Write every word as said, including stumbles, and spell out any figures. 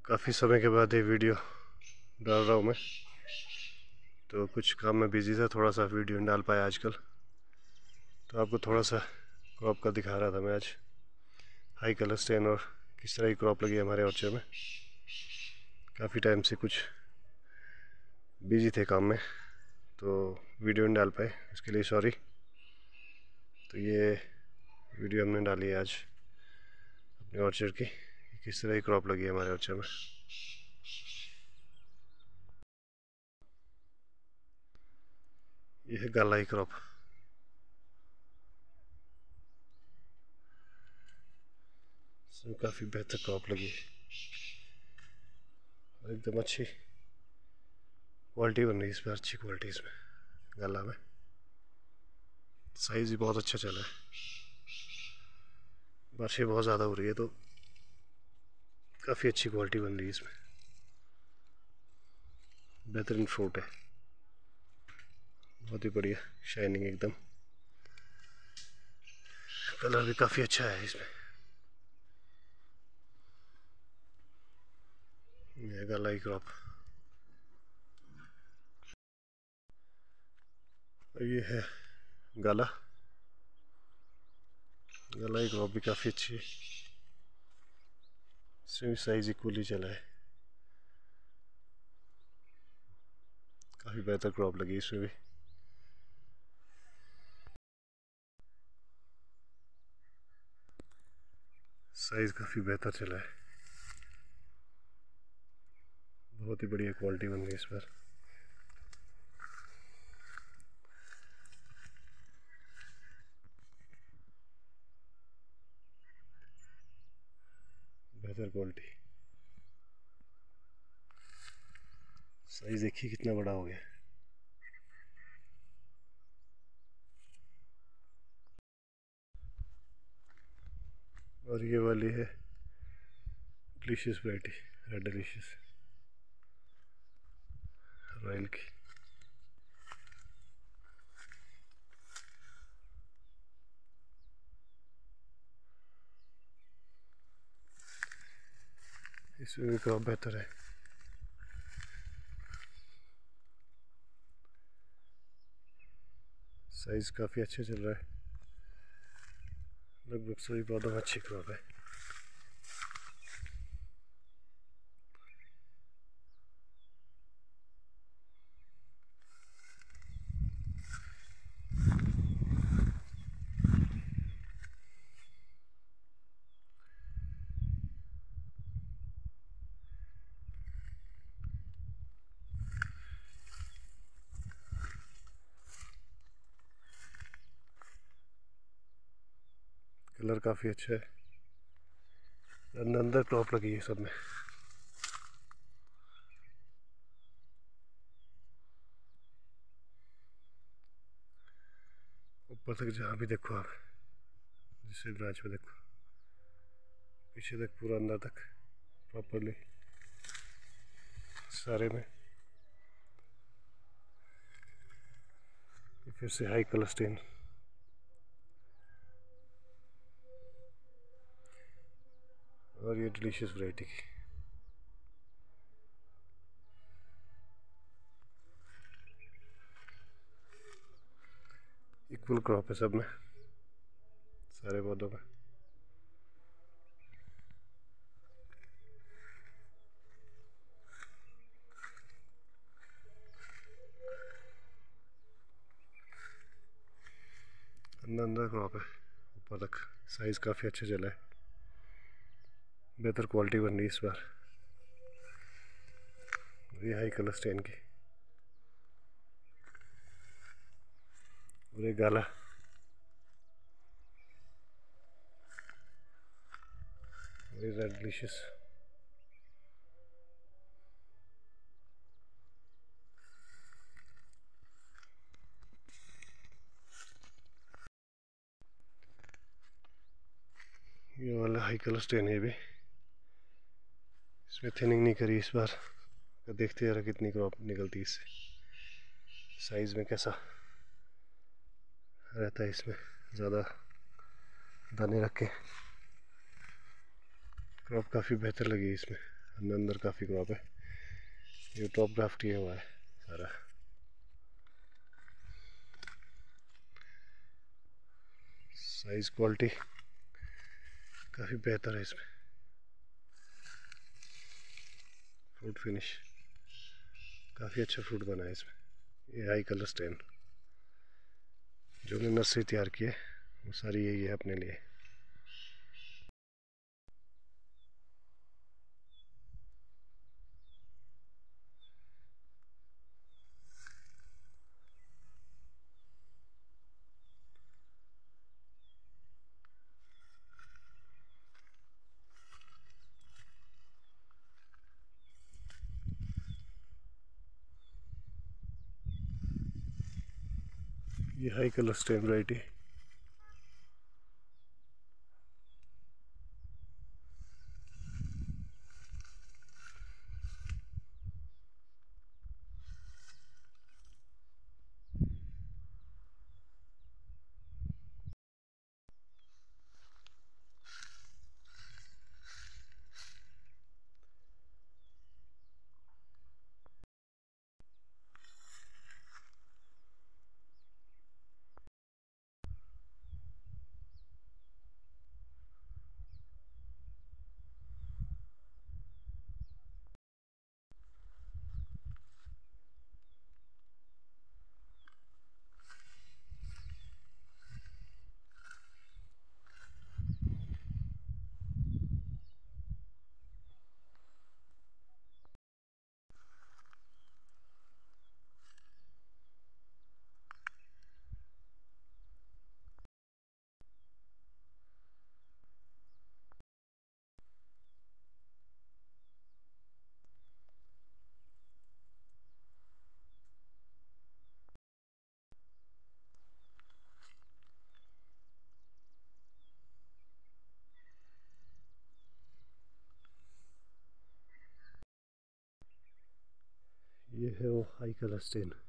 काफ़ी समय के बाद ये वीडियो डाल रहा हूँ मैं, तो कुछ काम में बिज़ी था, थोड़ा सा वीडियो नहीं डाल पाया आजकल। तो आपको थोड़ा सा क्रॉप का दिखा रहा था मैं आज, हाई कलर स्टेन और किस तरह की क्रॉप लगी हमारे ऑर्चर्ड में। काफ़ी टाइम से कुछ बिज़ी थे काम में, तो वीडियो नहीं डाल पाए, इसके लिए सॉरी। तो ये वीडियो हमने डाली है आज अपने ऑर्चर्ड की, किस तरह की क्रॉप लगी है हमारे ऑर्चर्ड में। यह है गालाई क्रॉप। इसमें काफ़ी बेहतर क्रॉप लगी है और एकदम अच्छी क्वालिटी बन रही है इसमें, अच्छी क्वालिटी इसमें गाला में। साइज़ भी बहुत अच्छा चला है, बारिशें बहुत ज़्यादा हो रही है तो काफ़ी अच्छी क्वालिटी बन रही है इसमें। बेहतरीन फ्रूट है, बहुत ही बढ़िया शाइनिंग एकदम। कलर भी काफ़ी अच्छा है इसमें। ये गालाई क्रॉप। ये है गाला। गालाई क्रॉप भी काफ़ी अच्छी है, इसमें भी साइज इक्वली चला है। काफ़ी बेहतर क्रॉप लगी इसमें भी। साइज काफ़ी बेहतर चला है, बहुत ही बढ़िया क्वालिटी बन गई इस पर। बेहतर क्वालिटी। साइज देखिए कितना बड़ा हो गया। और ये वाली है delicious variety, red delicious royal की। इसमें भी क्रॉप बेहतर है। साइज काफ़ी अच्छा चल रहा है, लगभग सभी पौधों में अच्छी क्रॉप है। कलर काफ़ी अच्छा है, अंदर अंदर क्रॉप लगी है सब में। ऊपर तक जहाँ भी देखो आप, जिससे ब्रांच में देखो, पीछे तक पूरा अंदर तक प्रॉपरली सारे में। फिर से हाई कलर स्टेन। और ये डिलीशियस वैरायटी की। इक्वल क्रॉप है सब में, सारे पौधों में। अंदर अंदर क्रॉप है ऊपर तक, साइज़ काफ़ी अच्छा चला है, बेहतर क्वालिटी बन रही है इस बार। ये हाई कलर स्टेन की। और ये गाला। ये रेड डिलीशियस। ये वाला हाई कलर स्टेन है भी, इसमें थिनिंग नहीं करी इस बार। देखते हैं कितनी क्रॉप निकलती है इससे, साइज़ में कैसा रहता है। इसमें ज़्यादा दाने रख के क्रॉप काफ़ी बेहतर लगी इसमें अंदर अंदर काफ़ी क्रॉप है। ये टॉप ग्राफ्ट किया हुआ है सारा। साइज़ क्वालिटी काफ़ी बेहतर है इसमें। फ्रूट फिनिश काफ़ी अच्छा फ्रूट बना है इसमें। ये हाई कलर स्टेन जो मैंने नर्सरी तैयार की है वो सारी यही है अपने लिए। ये हाई कलर स्टेन वैरायटी। ये है वो हाई कलर स्टेन।